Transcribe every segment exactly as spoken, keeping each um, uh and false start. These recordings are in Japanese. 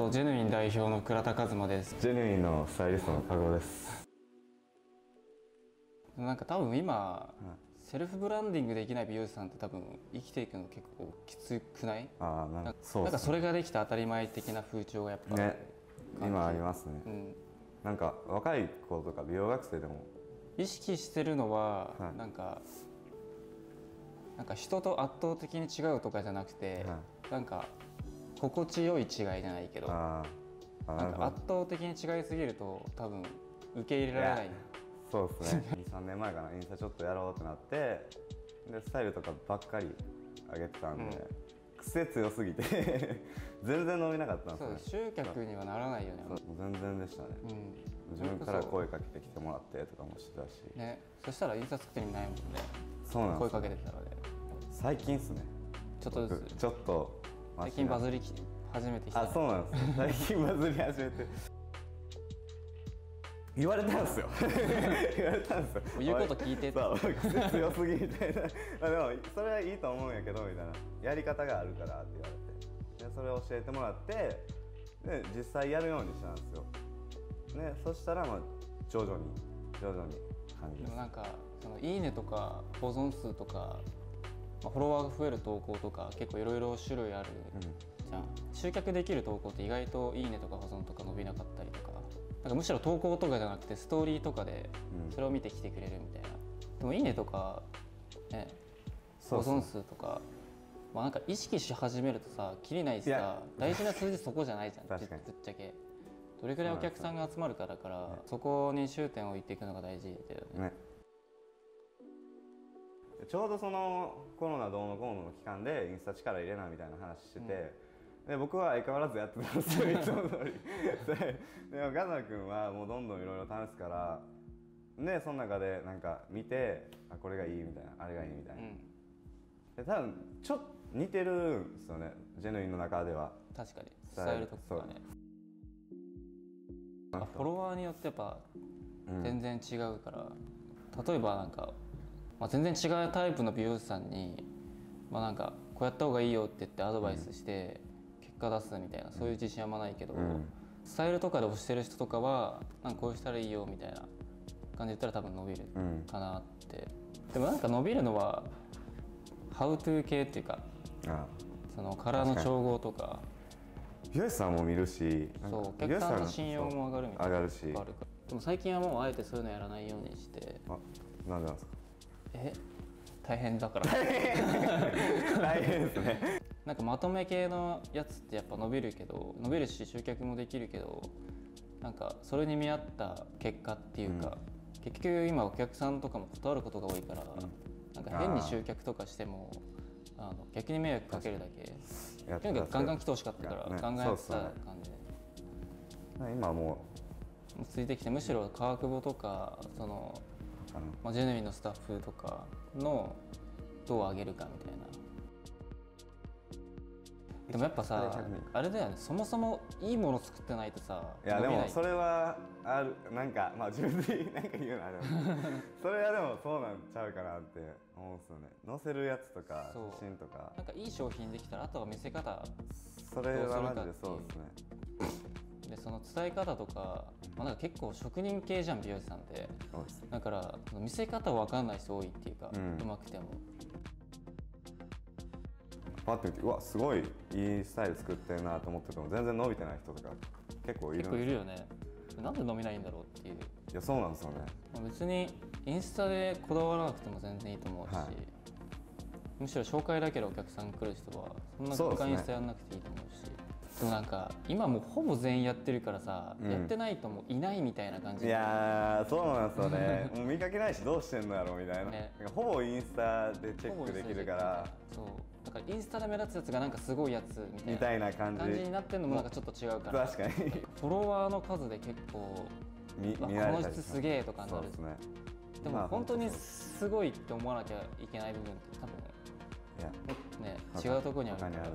とジェヌイン代表の倉田一馬です。 ジェヌインのスタイリストの加護です。 なんか多分今、 うん、 セルフブランディングできない美容師さんって多分生きていくの結構きつくない？ ああ、なんかそう、 なんかそれができた当たり前的な風潮がやっぱね、今ありますね、うん、なんか若い子とか美容学生でも意識してるのは、はい、なんかなんか人と圧倒的に違うとかじゃなくて、はい、なんか心地よい違いじゃないけど、ああ、なんか圧倒的に違いすぎると多分受け入れられない。 そうですねにさんねんまえかな、インスタちょっとやろうってなってでスタイルとかばっかり上げてたんで、うん、癖強すぎて全然伸びなかったんですよね。そう、集客にはならないよね。 もう全然でしたね、うん、自分から声かけてきてもらってとかもしてたしね。そしたらインスタ作ってみないもんね。 そうなんです、 声かけてたらね。 最近っすね、 ちょっとずつ。 ちょっと最近バズり始めてきた。 あ、そうなんです、最近バズり始めて言われたんですよ言われたんですよ、 言うこと聞いてって。 そう、癖強すぎみたいなあ、でもそれはいいと思うんやけどみたいな、やり方があるからって言われて、でそれを教えてもらってで実際やるようにしたんですよ。ね、そしたらまあ徐々に徐々に感じです。 でもなんかそのいいねとか保存数とか、まあ、フォロワーが増える投稿とか結構いろいろ種類あるじゃん、うん、集客できる投稿って意外といいねとか保存とか伸びなかったりとか、なんかむしろ投稿とかじゃなくてストーリーとかでそれを見てきてくれるみたいな、うん、でもいいねとか、ね、保存数とか、まあ、なんか意識し始めるとさきりないしさ、大事な数字そこじゃないじゃんぶっちゃけ。どれくらいお客さんが集まるかだから、ね、そこに終点を置いていくのが大事だよね。ね、 ちょうどそのコロナどうのこうのの期間でインスタ力入れなみたいな話してて、うん、で僕は相変わらずやってたんですよいつも通りでもガザ君はもうどんどんいろいろ試すからで、その中でなんか見て、あ、これがいいみたいな、あれがいいみたいな、うん、で多分ちょっと似てるんですよね、ジェヌインの中では。 確かにスタイルとかね、フォロワーによってやっぱ全然違うから、うん、例えばなんか、まあ、全然違うタイプの美容師さんに、まあ、なんかこうやった方がいいよって言ってアドバイスして結果出すみたいな、そういう自信はあんまないけど、うん、スタイルとかで推してる人とかはなんかこうしたらいいよみたいな感じで言ったら多分伸びるかなって、うん、でもなんか伸びるのはハウトゥー系っていうか、ああ、そのカラーの調合とか美容師さんも見るし、 そう、お客さんの信用も上がるみたいな。 上がるし。 でも最近はもうあえてそういうのやらないようにして。 あ、なんでなんですか。 え、大変だから。 大変ですね。 なんかまとめ系のやつってやっぱ伸びるけど、伸びるし集客もできるけど、なんかそれに見合った結果っていうか、うん、結局今お客さんとかも断ることが多いから、うん、なんか変に集客とかしてもあの逆に迷惑かけるだけ。とにかくガンガン来てほしかったから、ね、ガンガンやってた感じで、ね、 今もうついてきて、むしろ川久保とかその、まあ、ジェヌインのスタッフとかのどう上げるかみたいな。でもやっぱさ、あれだよね、そもそもいいもの作ってないとさ、 いやでもそれはある、なんかまあ自分でなんか言うのあれそれはでもそうなんちゃうかなって思うんですよね。載せるやつとか写真とか、 なんかいい商品できたらあとは見せ方、 それはマジでそうですね。 でその伝え方とか、まあ、なんか結構職人系じゃん美容師さんって。だから見せ方分かんない人多いっていうか、うん、うまくてもパッと見て、うわ、すごいいいスタイル作ってるなと思ってても全然伸びてない人とか結構いるんですよ。結構いるよね。なんで伸びないんだろうっていう。 いや、そうなんですよね。 別にインスタでこだわらなくても全然いいと思うし、はい、むしろ紹介だけでお客さん来る人はそんな時間インスタやらなくていいと思うし、でもなんか今もうほぼ全員やってるからさ、うん、やってないともういないみたいな感じ。 いやー、そうなんですよねもう見かけないしどうしてんのやろみたいな、ね、なんかほぼインスタでチェックできるから、 そうだからインスタで目立つやつがなんかすごいやつみたいなみたいな感じ感じになってるのもなんかちょっと違うから。 確かにフォロワーの数で結構見この人すげえとかになる。そうですね。でも本当にすごいって思わなきゃいけない部分って多分いや、ね、違うところにあるから。い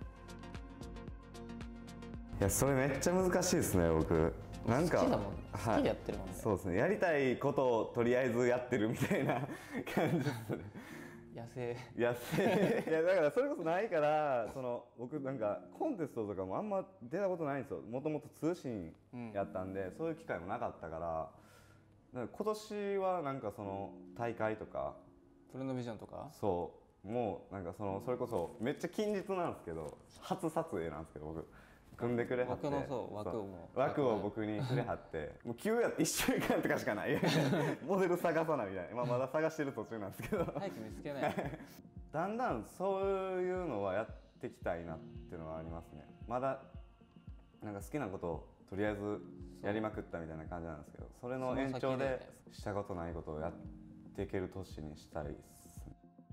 や、それめっちゃ難しいですね。僕なんか好きだもん、好きでやってるもんね。 そうですね、やりたいことをとりあえずやってるみたいな感じですね。 や野生野生いやだからそれこそないからその僕なんかコンテストとかもあんま出たことないんですよ。もともと通信やったんで、うん、そういう機会もなかったから、なんか今年はなんかその大会とかトレンドビジョンとかそうもうなんかそのそれこそめっちゃ近日なんですけど初撮影なんですけど僕組んでくれはって枠のそう枠をもう枠を僕にくれはってもう急やっていっしゅうかんとかしかないモデル探さないみたいな、まあ、まだ探してる途中なんですけど早く見つけないだんだんそういうのはやっていきたいなっていうのはありますね。まだなんか好きなことをとりあえずやりまくったみたいな感じなんですけど、それの延長でしたことないことをやっていける年にしたいです。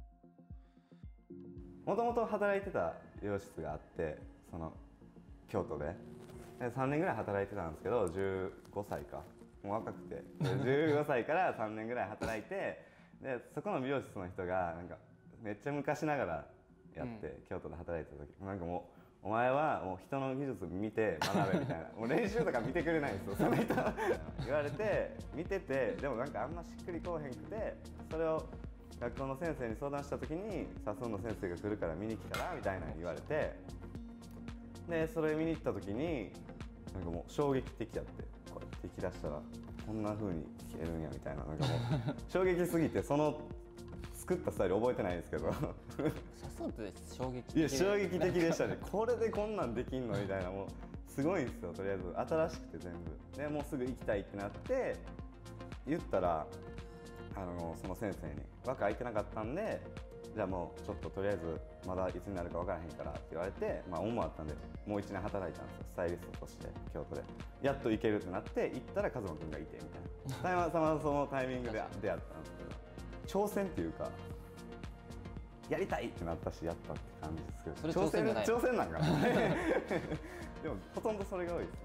もともと働いてた美容室があってその京都ででさんねんぐらい働いてたんですけどじゅうごさいかもう若くてじゅうごさいからさんねんぐらい働いてでそこの美容室の人がなんかめっちゃ昔ながらやって、うん、京都で働いてた時なんかもうお前はもう人の技術見て学べみたいなもう練習とか見てくれないんですよその人言われて見ててでもなんかあんましっくりこうへんくてそれを学校の先生に相談した時にサスンの先生が来るから見に来たらみたいなの言われてでそれ見に行った時になんかもう衝撃的やってこうやって引き出したらこんな風に消えるんやみたいななんかもう衝撃すぎてその作ったスタイル覚えてないんですけどサスンって衝撃的いや衝撃的でしたねこれでこんなんできんのみたいなもうすごいんですよ。とりあえず新しくて全部でもうすぐ行きたいってなって言ったらあのその先生に枠空いてなかったんでじゃあもうちょっととりあえずまだいつになるか分からへんからって言われてまあ恩もあったんでもういちねん働いたんですよスタイリストとして京都でやっと行けるってなって行ったら和真君がいてみたいなたまたまそのタイミングで出会ったんですけど挑戦っていうかやりたいってなったしやったって感じですけどそれ挑戦じゃない挑戦なんかなでもほとんどそれが多いですね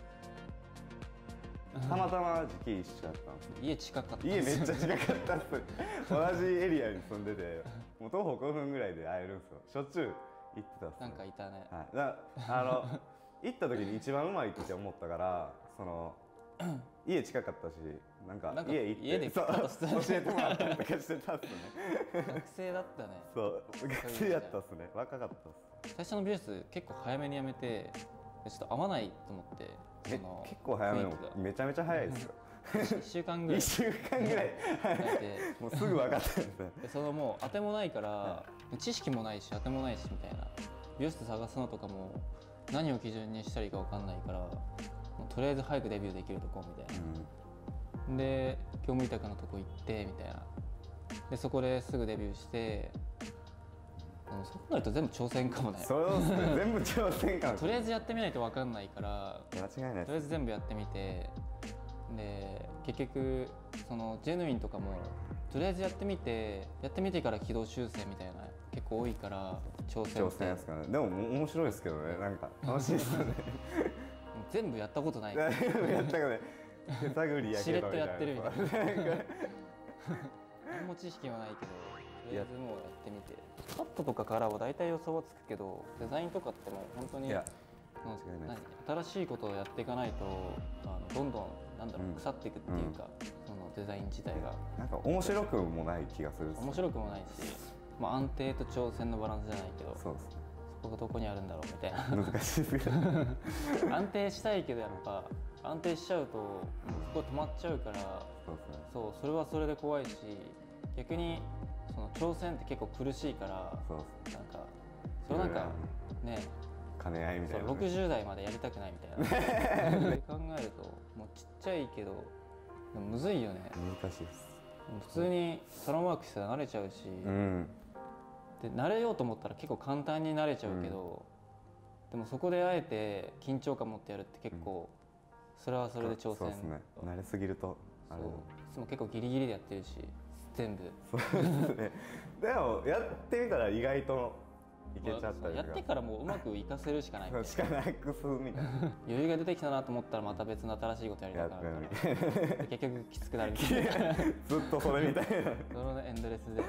たまたま時期一緒だったんですよ。 家近かった家めっちゃ近かったっす同じエリアに住んでてもう徒歩ごふんぐらいで会えるんですよ。しょっちゅう行ってたっす、ね、 なんかいたね、 はい、だあの行った時に一番うまいって思ったからその家近かったしなんか家行って家でそう教えてもらったりとかしてたっすね学生だったねそう学生やったっすね若かったっす。 最初の美容室結構早めに辞めてちょっと合わないと思ってその結構早めのめちゃめちゃ早いですよいっしゅうかんぐらいいっしゅうかんぐらいもうすぐ分かったんですねでそのもう当てもないから、はい、知識もないし当てもないしみたいな美容室探すのとかも何を基準にしたらいいか分かんないからもうとりあえず早くデビューできるとこみたいな、うん、で業務委託のとこ行ってみたいなでそこですぐデビューしてそうなると全部挑戦かもね。 そうですね全部挑戦かもとりあえずやってみないと分かんないから間違いないとりあえず全部やってみてで結局そのジェヌインとかもとりあえずやってみてやってみてから軌道修正みたいな結構多いから挑戦挑戦ですかね。でも面白いですけどねなんか楽しいですよね全部やったことないからやったことない手探りやけどみたいなしれっとやってるみたいな何も知識はないけどとりあえずもうやってみてカットとかからは大体予想はつくけどデザインとかってもう本当にいや新しいことをやっていかないとあのどんどんなんだろう、うん、腐っていくっていうか、うん、そのデザイン自体がなんか面白くもない気がする。 面白くもないし、まあ、安定と挑戦のバランスじゃないけどそうです、ね、 そこがどこにあるんだろうみたいな難しいですけど安定したいけどやっぱ安定しちゃうと、うん、そこ止まっちゃうからそうですね、 そうそれはそれで怖いし逆にその挑戦って結構苦しいからそうです、ね、 なんかそれなんかね兼ね合いみたいな、ね、 ろくじゅう代までやりたくないみたいなそう考えるともうちっちゃいけどでもむずいよね。 難しいです。 普通にサロンワークしたら慣れちゃうし、 うん、 で慣れようと思ったら結構簡単に慣れちゃうけど、うん、でもそこであえて緊張感持ってやるって結構、うん、それはそれで挑戦。 そうですね、慣れすぎるとあれ。 そういつも結構ギリギリでやってるし全部そうですねでもやってみたら意外といけちゃったり、 やってからもううまくいかせるしかないみたいなしかなくすみたいな余裕が出てきたなと思ったらまた別の新しいことやりたくなるから結局きつくなるみたいなずっとそれみたいなそのエンドレスで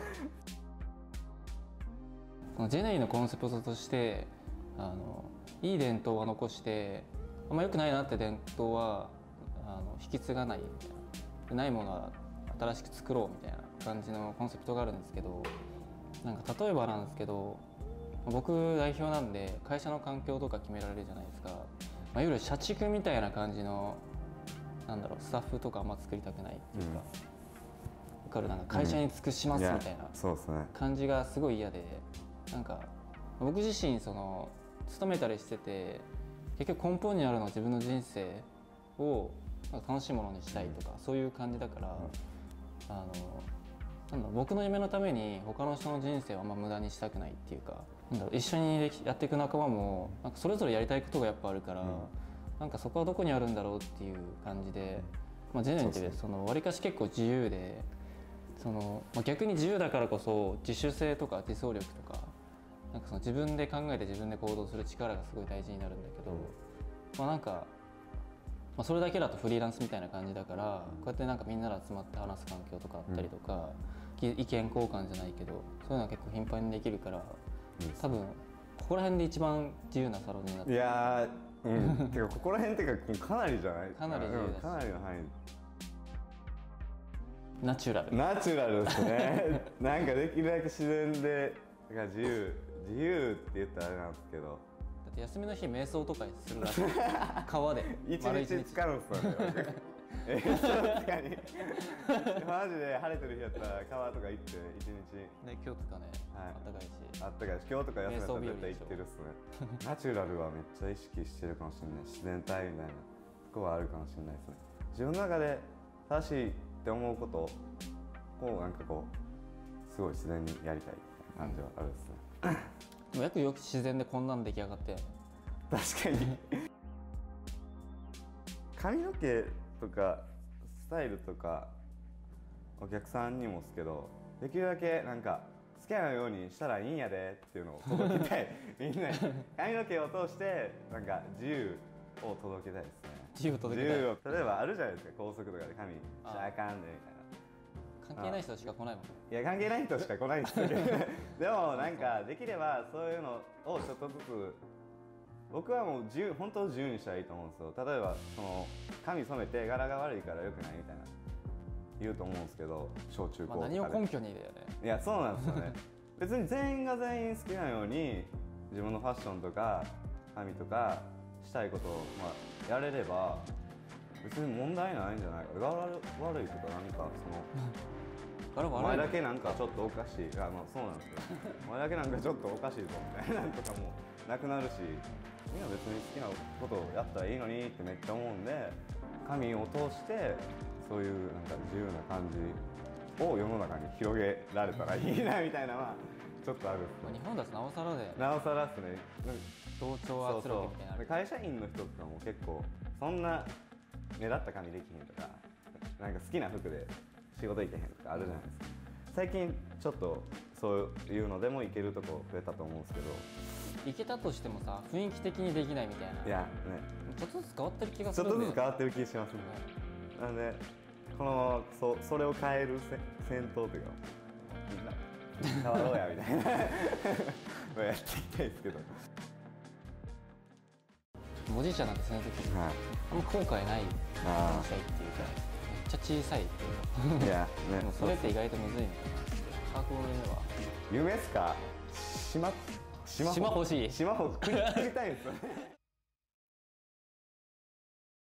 このジェネイのコンセプトとしてあのいい伝統は残してあんま良くないなって伝統はあの引き継がないみたいなないものは新しく作ろうみたいな感じのコンセプトがあるんですけどなんか例えばなんですけど、僕代表なんで会社の環境とか決められるじゃないですか、まあ、いわゆる社畜みたいな感じのなんだろうスタッフとかあんま作りたくないっていうか、うん、かるなんか会社に尽くしますみたいな感じがすごい嫌で、なんか僕自身その勤めたりしてて結局根本にあるのは自分の人生をなんか楽しいものにしたいとかそういう感じだから、あのなんだろう僕の夢のために他の人の人生をあんま無駄にしたくないっていうか、なんだろう一緒にやっていく仲間もなんかそれぞれやりたいことがやっぱあるから、うん、なんかそこはどこにあるんだろうっていう感じで、まあ、ジェネンってその割かし結構自由でその、まあ、逆に自由だからこそ自主性とか自走力とかなんかその自分で考えて自分で行動する力がすごい大事になるんだけど、まあ、なんか、まあ、それだけだとフリーランスみたいな感じだから、こうやってなんかみんなで集まって話す環境とかあったりとか、うん、意見交換じゃないけどそういうのは結構頻繁にできるから、多分ここら辺で一番自由なサロンになってる。 いやー、うん、てかここら辺っていうかかなりじゃないかなり自由だし、 かなりの範囲ナチュラルナチュラルですねなんかできるだけ自然でが自由自由って言ったらあれなんですけど、 だって休みの日瞑想とかするらしい川で一日使うんすよねえー、確かにマジで晴れてる日やったら川とか行って一日ね、今日とかね、はい、あったかいしあったかいし今日とか休みやったら絶対行ってるっすねナチュラルはめっちゃ意識してるかもしれない、自然体みたいなとこはあるかもしれないですね。自分の中で正しいって思うことをなんかこうすごい自然にやりたい感じはあるっすね、 でもよくよく自然でこんなん出来上がって確かに髪の毛とかスタイルとかお客さんにもですけど、できるだけなんか好きなようにしたらいいんやでっていうのを届けたいみんなに髪の毛を通してなんか自由を届けたいですね。 自由を届けたい。 自由を例えばあるじゃないですか、高速とかで髪しちゃあかんでみたいな。 関係ない人しか来ないもん。 いや関係ない人しか来ないんですけどでもなんかできればそういうのをちょっとずつ僕はもう自由本当自由にしたらいいと思うんですよ。例えばその髪染めて柄が悪いから良くないみたいな言うと思うんですけど、小中高とかで、 まあ、何を根拠にだよね。 いやそうなんですよね別に全員が全員好きなように自分のファッションとか髪とかしたいことを、まあ、やれれば別に問題ないんじゃないか。柄悪いとかなんかそのお前だけなんかちょっとおかしい、あ、まあそうなんですけどお前だけなんかちょっとおかしいぞみたいなのとかもなくなるし、みんな別に好きなことをやったらいいのにってめっちゃ思うんで、髪を通してそういうなんか自由な感じを世の中に広げられたらいいなみたいなのはちょっとあるっすね。 日本だとなおさらでなおさらっすね。 同調圧力みたいな。 会社員の人とかも結構そんな目立った髪できへんとか、なんか好きな服で仕事行けへんとかあるじゃないですか。最近ちょっとそういうのでもいけるとこ増えたと思うんですけど、 いけたとしてもさ雰囲気的にできないみたいな。 いやね、 ちょっとずつ変わってる気がするんで。ちょっとずつ変わってる気がしますね。なのでこの そ, それを変える戦闘というかみんな変わろうやみたいなのやっていきたいですけど。 おじいちゃんなんてその時に、はい、あんま後悔ない話したいっていうか、めっちゃ小さいっていうかいや、ね、もうそれって意外とむずいのかな。科学の夢は夢っすか。島島島欲しい。 島欲しい。食いたいんですよね